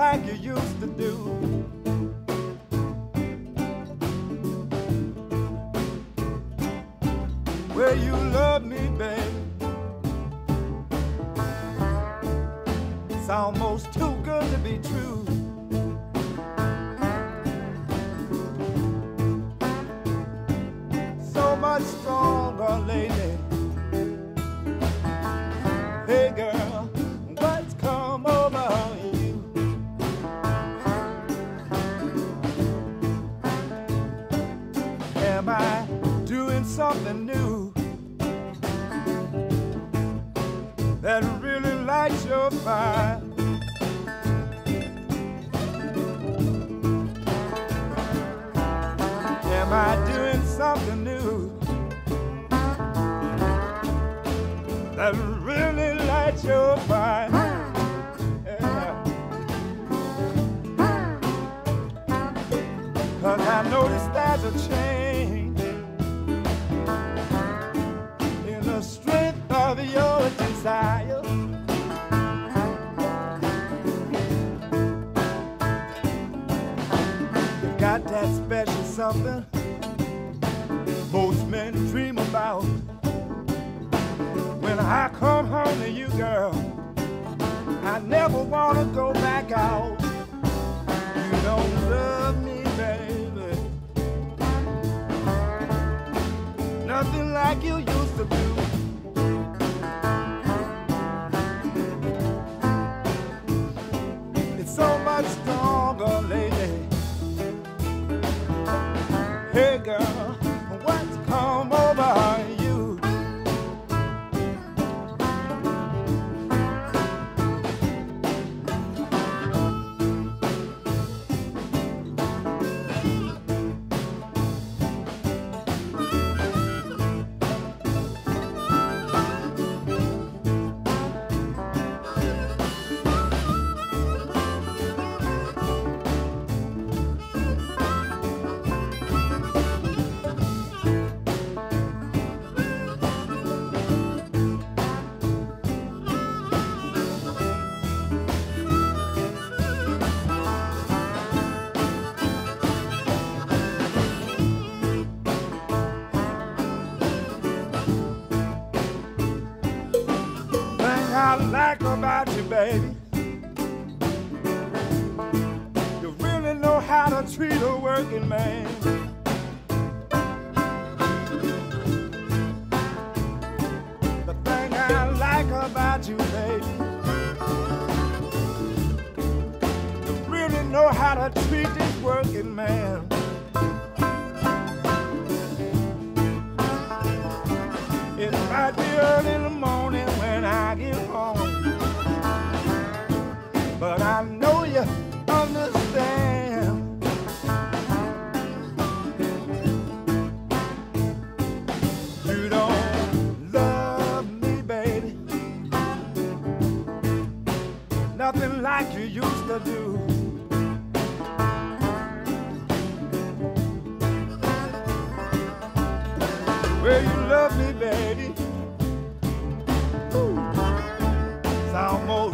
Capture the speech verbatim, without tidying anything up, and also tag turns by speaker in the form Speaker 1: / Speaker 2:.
Speaker 1: like you used to do. Well, you love me, babe. It's almost too good to be true. So much stronger lately. Hey girl, what's come over you? Am I doing something new that really lights your fire? Am I doing something new that really lights your fire? Yeah. 'Cause I noticed there's a change in the strength of your desire. You got that special something most men dream about. When I come home to you, girl, I never want to go back out. You don't love me, baby, nothing like you used to do. It's so much stronger lately. Hey girl, what's come over you? I like about you, baby, you really know how to treat a working man. The thing I like about you, baby, you really know how to treat this working man. It might be early in the morning when I get home, but I know you understand. You don't love me, baby, nothing like you used to do. Well, you love me, baby. Ooh. It's almost